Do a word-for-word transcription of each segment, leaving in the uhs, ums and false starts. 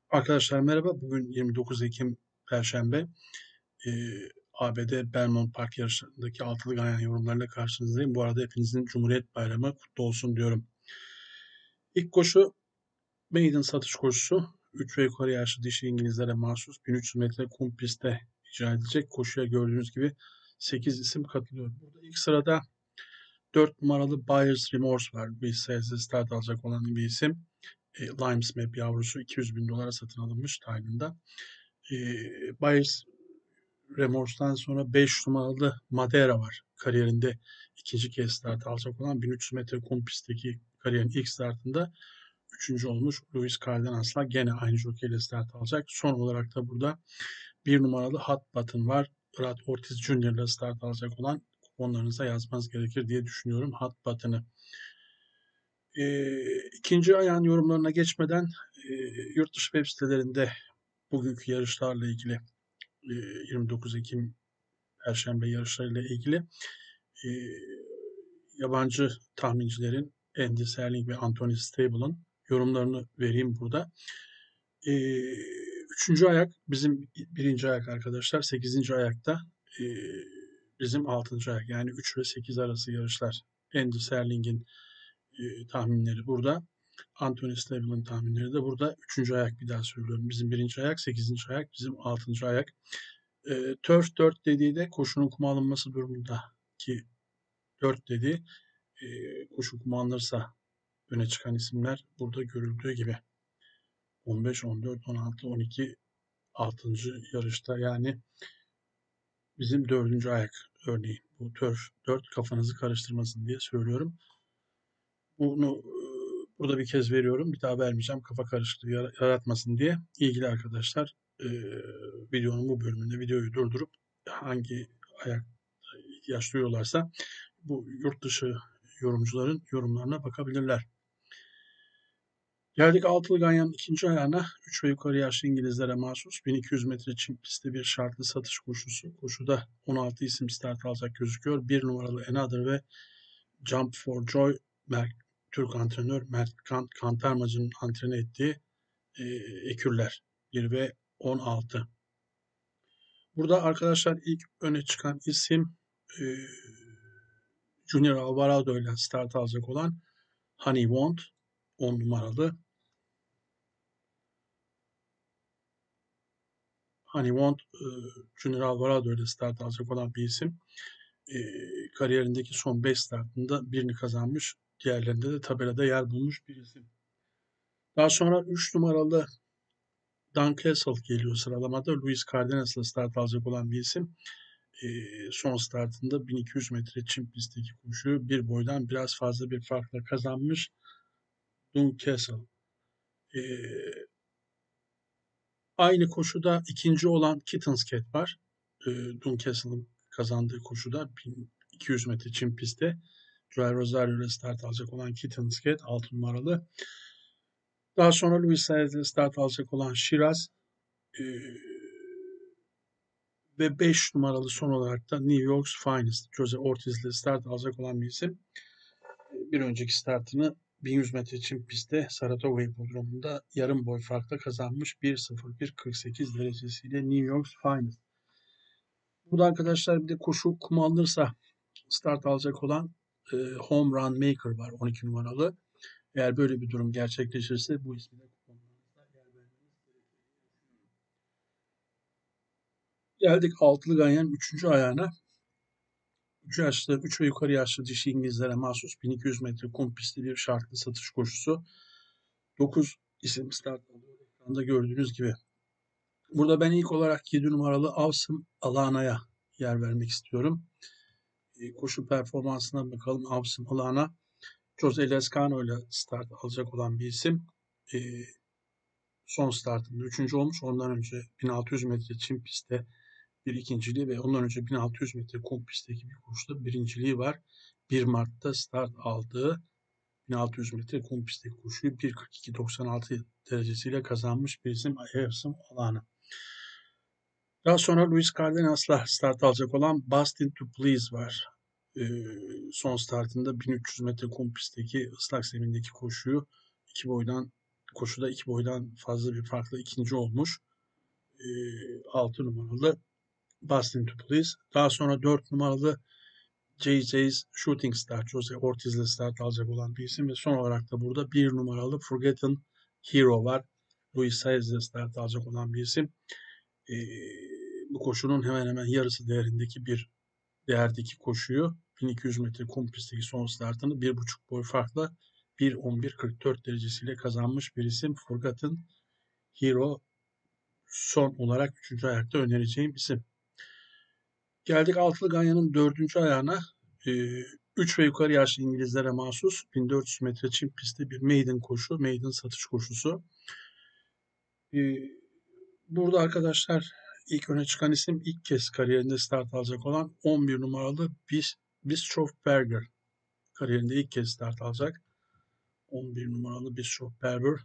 Arkadaşlar merhaba. Bugün yirmi dokuz Ekim Perşembe. Eee, A B D Belmont Park yarışlarındaki altılı ganyan yorumlarıyla karşınızdayım. Bu arada hepinizin Cumhuriyet Bayramı kutlu olsun diyorum. İlk koşu maiden satış koşusu. üç ve yukarı yaşlı dişi İngilizlere mahsus bin üç yüz metre kum pistte icra edilecek. Koşuya gördüğünüz gibi sekiz isim katılıyor. Burada ilk sırada dört numaralı Buyer's Remorse var. Bir sezde start alacak olan bir isim. E, Limes Map yavrusu iki yüz bin dolara satın alınmış Tayland'da. E, Buyer's Remorse'dan sonra beş numaralı Madeira var. Kariyerinde ikinci kez start alacak olan bin üç yüz metre kum pistteki kariyerin ilk startında üçüncü olmuş Luis Cardenas'la gene aynı jokeyle start alacak. Son olarak da burada bir numaralı Hot Button var. Brad Ortiz Junior'la start alacak olan kuponlarınıza yazmanız gerekir diye düşünüyorum Hot Button'ı. Ee, ikinci ayağın yorumlarına geçmeden e, yurt dışı web sitelerinde bugünkü yarışlarla ilgili e, yirmi dokuz Ekim Perşembe yarışlarıyla ilgili e, yabancı tahmincilerin Andy Serling ve Anthony Stable'ın yorumlarını vereyim burada. E, üçüncü ayak bizim birinci ayak arkadaşlar. Sekizinci ayakta e, bizim altıncı ayak. Yani üç ve sekiz arası yarışlar. Andy Serling'in e, tahminleri burada. Anthony Stable'ın tahminleri de burada. Üçüncü ayak bir daha söylüyorum. Bizim birinci ayak, sekizinci ayak, bizim altıncı ayak. E, Turf dört dediği de koşunun kuma alınması durumunda ki dört dediği e, koşu kuma alınırsa öne çıkan isimler burada görüldüğü gibi. on beş, on dört, on altı, on iki altıncı yarışta yani bizim dördüncü ayak örneğin. Bu Turf dört kafanızı karıştırmasın diye söylüyorum. Bunu e, burada bir kez veriyorum. Bir daha vermeyeceğim. Kafa karışıklığı yaratmasın diye. İlgili arkadaşlar e, videonun bu bölümünde videoyu durdurup hangi ayak ihtiyaç duyuyorlarsa bu yurt dışı yorumcuların yorumlarına bakabilirler. Geldik altılı ganyanın ikinci ayağına. üç ve yukarı yaşlı İngilizlere mahsus bin iki yüz metre çim pistte bir şartlı satış koşusu. Koşuda on altı isim start alacak gözüküyor. bir numaralı Another ve Jump for Joy Mert, Türk antrenör Mert Kant, Kantarmacı'nın antrene ettiği e, ekürler. bir ve on altı. Burada arkadaşlar ilk öne çıkan isim e, Junior Alvarado ile start alacak olan Honey Wand on numaralı. Honey Wand e, Junior Alvarado ile start alacak olan bir isim. E, kariyerindeki son beş startında birini kazanmış. Diğerlerinde de tabelada yer bulmuş bir isim. Daha sonra üç numaralı Dan Castle geliyor sıralamada. Luis Cardenas'la start alacak olan bir isim. E, son startında bin iki yüz metre çim pistteki koşuyu bir boydan biraz fazla bir farkla kazanmış. Dan Castle. E, aynı koşuda ikinci olan Kitten's Cat var. E, Dan Castle'ın kazandığı koşuda bin iki yüz metre çim pistte. Joel Rosario ile start alacak olan Kitten's Cat altı numaralı. Daha sonra Luis Saez'le start alacak olan Shiraz. E, ve beş numaralı son olarak da New York's Finest Jose Ortiz ile start alacak olan bir isim. Bir önceki startını bin yüz metre çim pistte Saratoga Hipodromu'nda yarım boy farkla kazanmış bir sıfır bir kırk sekiz derecesiyle New York's Finest. Bu da arkadaşlar bir de koşu kuma alınırsa start alacak olan e, Home Run Maker var on iki numaralı. Eğer böyle bir durum gerçekleşirse bu ismi de kuponlarınızda yer vermeniz gerekir. Geldik altılı ganyanın üçüncü ayağına. üç yaşlı, üç ve yukarı yaşlı dişi İngilizlere mahsus bin iki yüz metre kum pisti bir şartlı satış koşusu. dokuz isim start alıyor. Ekranda gördüğünüz gibi. Burada ben ilk olarak yedi numaralı Awesome Alana'ya yer vermek istiyorum. E, koşu performansına bakalım. Awesome Alana. Jose Lezcano ile start alacak olan bir isim. E, son startında üçüncü olmuş. Ondan önce bin altı yüz metre çim pistte bir ikinciliği ve ondan önce bin altı yüz metre kum pistteki bir koşuda birinciliği var. bir Mart'ta start aldığı bin altı yüz metre kum pistteki koşuyu bir kırk iki doksan altı derecesiyle kazanmış bir isim Ayerson Alana. Daha sonra Luis Cardenas'la start alacak olan Bustin to Please var. Ee, son startında bin üç yüz metre kum pistteki ıslak zemindeki koşuyu iki boydan koşuda iki boydan fazla bir farkla ikinci olmuş. E, altı numaralı Boston to Police. Daha sonra dört numaralı J J's Shooting Star, Jose Ortiz'le start alacak olan bir isim ve son olarak da burada bir numaralı Forgotten Hero var. Luis Saez'le start alacak olan bir isim. Ee, bu koşunun hemen hemen yarısı değerindeki bir değerdeki koşuyu bin iki yüz metre kum pistteki son startını bir buçuk boy farkla bir on bir kırk dört derecesiyle kazanmış bir isim. Forgotten Hero son olarak üçüncü ayakta önereceğim isim. Geldik altılı ganyanın dördüncü ayağına. üç ve yukarı yaşlı İngilizlere mahsus bin dört yüz metre çim pistte bir maiden koşu, maiden satış koşusu. Ee, burada arkadaşlar ilk öne çıkan isim ilk kez kariyerinde start alacak olan on bir numaralı Bischoff Berger. Kariyerinde ilk kez start alacak. on bir numaralı Bischoff Berger.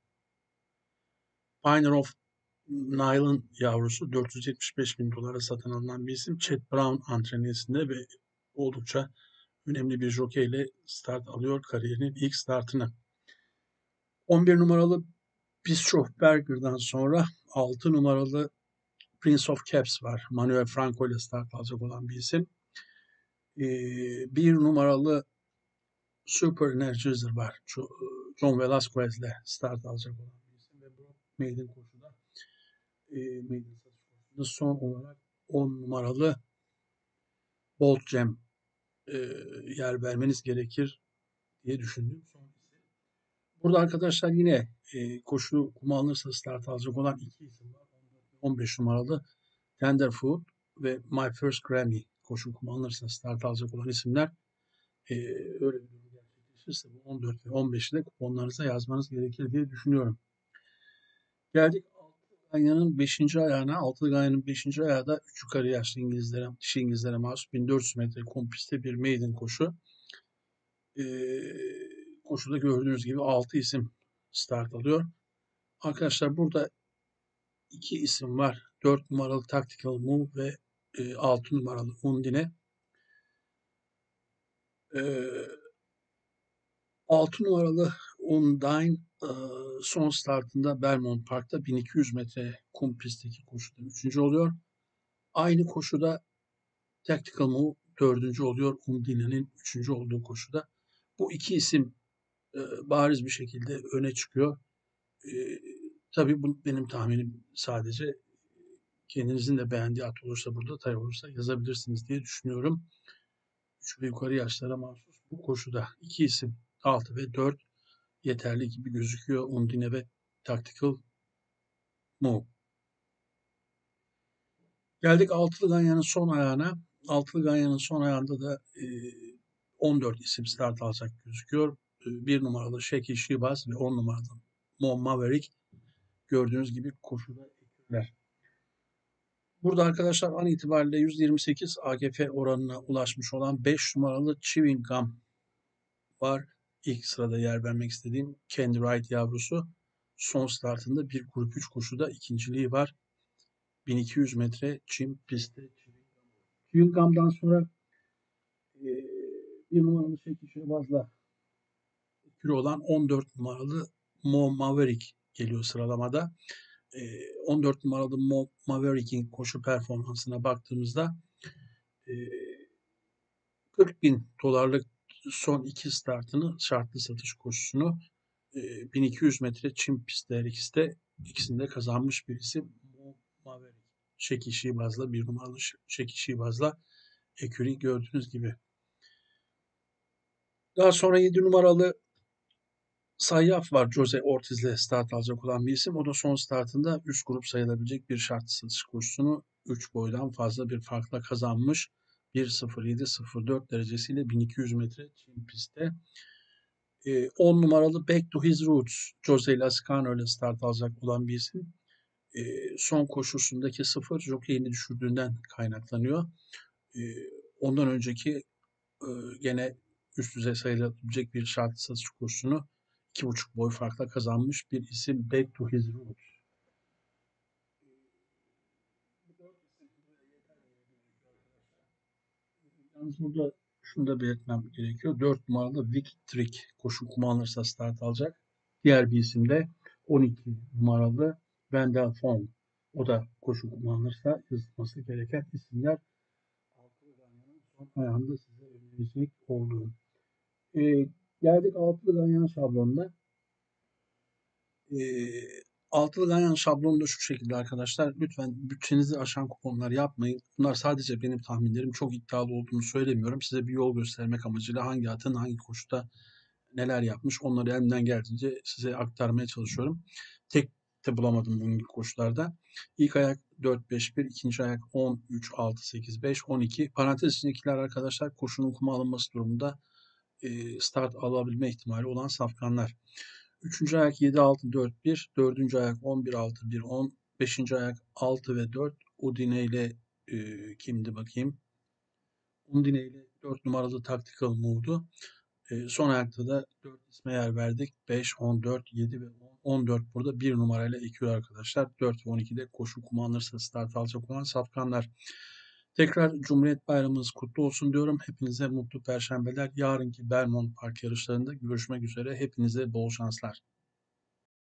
Pioneer of Nile'ın yavrusu dört yüz yetmiş beş bin dolara satın alınan bir isim. Chet Brown antreniyesinde ve oldukça önemli bir jokeyle start alıyor kariyerinin ilk startını. on bir numaralı Bischoff Berger'dan sonra altı numaralı Prince of Caps var. Manuel Franco ile start alacak olan bir isim. Ee, bir numaralı Super Energizer var. John Velasquez ile start alacak olan bir isim. Ve bu maiden koşuda e, maiden satış koşuda son olarak on numaralı Bolt Jam e, yer vermeniz gerekir diye düşündüm. Son isim. Burada arkadaşlar yine e, koşu kuma alınırsa start alacak olan iki isim var. on beş numaralı Tenderfoot ve My First Grammy koşu kuma alınırsa start alacak olan isimler. E, öyle bir durum gerçekleşirse bu on dört ve on beşi de kuponlarınıza yazmanız gerekir diye düşünüyorum. Geldik Altılı Ganyan'ın beşinci ayağına. Altılı Ganyan'ın beşinci ayağı da üç yukarı yaşlı İngilizlere, dişi İngilizlere mahsus bin dört yüz metre kum pistte bir maiden koşu. E, koşuda gördüğünüz gibi altı isim start alıyor. Arkadaşlar burada iki isim var. dört numaralı Tactical Move ve e, altı numaralı Undine. E, altı numaralı Undine e, son startında Belmont Park'ta bin iki yüz metre kum pistteki koşuda üçüncü oluyor. Aynı koşuda Tactical Move dördüncü oluyor. Undine'nin üçüncü olduğu koşuda. Bu iki isim e, bariz bir şekilde öne çıkıyor. E, tabii bu benim tahminim sadece. Kendinizin de beğendiği at olursa burada tay olursa yazabilirsiniz diye düşünüyorum. üç ve yukarı yaşlara mahsus bu koşuda iki isim altı ve dört yeterli gibi gözüküyor. Undine ve Tactical Move. Geldik altılı ganyanın son ayağına. Altılı ganyanın son ayağında da e, on dört isim start alacak gözüküyor. E, bir numaralı Sheki Shibaz ve on numaralı Mo Maverick gördüğünüz gibi koşuda ekürler. Burada arkadaşlar an itibariyle yüzde yirmi sekiz A G F oranına ulaşmış olan beş numaralı Chewing Gum var. İlk sırada yer vermek istediğim Candy Wright yavrusu. Son startında bir grup üç koşuda ikinciliği var. bin iki yüz metre çim pistte. Chewing Gum'dan sonra e, bir numaralı Şeki Şehbaz'la kürü olan on dört numaralı Mo Maverick geliyor sıralamada. on dört numaralı Mo Maverick'in koşu performansına baktığımızda kırk bin dolarlık son iki startını şartlı satış koşusunu bin iki yüz metre çim pistte her ikisi de ikisinde kazanmış birisi Mo Maverick. Şeki Şibaz'la bir numaralı Şeki Şibaz'la ekürü gördüğünüz gibi. Daha sonra yedi numaralı Sayyaf var. Jose Ortiz'le start alacak olan bir isim. O da son startında üst grup sayılabilecek bir şartlı satış koşusunu üç boydan fazla bir farkla kazanmış. bir sıfır yedi sıfır dört derecesiyle bin iki yüz metre çim pistte. E, on numaralı Back to His Roots Jose Lascano ile start alacak olan bir isim. E, son koşusundaki sıfır jokeyini düşürdüğünden kaynaklanıyor. E, ondan önceki e, gene üst düzey sayılabilecek bir şartlı satış koşusunu iki buçuk boy farkla kazanmış bir isim Back to His Roots. Yalnız burada şunu da belirtmem gerekiyor. dört numaralı Vic Trick koşu kuma alırsa start alacak. Diğer bir isim de on iki numaralı Wendell Fong. O da koşu kullanırsa yazılması gereken isimler. Altılı Ganyan'ın son ayağında size önerecek olduğum. Ee, geldik Altılı Ganyan şablonuna. Ee, Altılı Ganyan şablonu da şu şekilde arkadaşlar. Lütfen bütçenizi aşan kuponlar yapmayın. Bunlar sadece benim tahminlerim. Çok iddialı olduğunu söylemiyorum. Size bir yol göstermek amacıyla hangi atın hangi koşuda neler yapmış onları elimden geldiğince size aktarmaya çalışıyorum. Tek de bulamadım bugünkü koşularda. İlk ayak dört beş bir, ikinci ayak on üç altı sekiz beş on iki. Parantez içindekiler arkadaşlar koşunun kuma alınması durumunda e, start alabilme ihtimali olan safkanlar. Üçüncü ayak yedi altı dört bir, dördüncü ayak on bir altı bir on, beşinci ayak altı ve dört. Udine ile e, kimdi bakayım? Udine ile dört numaralı Tactical Move'du. E, son ayakta da dört isme yer verdik. beş, on dört, yedi ve on. on dört burada bir numarayla ekiyor arkadaşlar. dört ve on ikide koşu kullanılırsa start alacak olan safkanlar. Tekrar Cumhuriyet Bayramınız kutlu olsun diyorum. Hepinize mutlu perşembeler. Yarınki Belmont Park yarışlarında görüşmek üzere. Hepinize bol şanslar.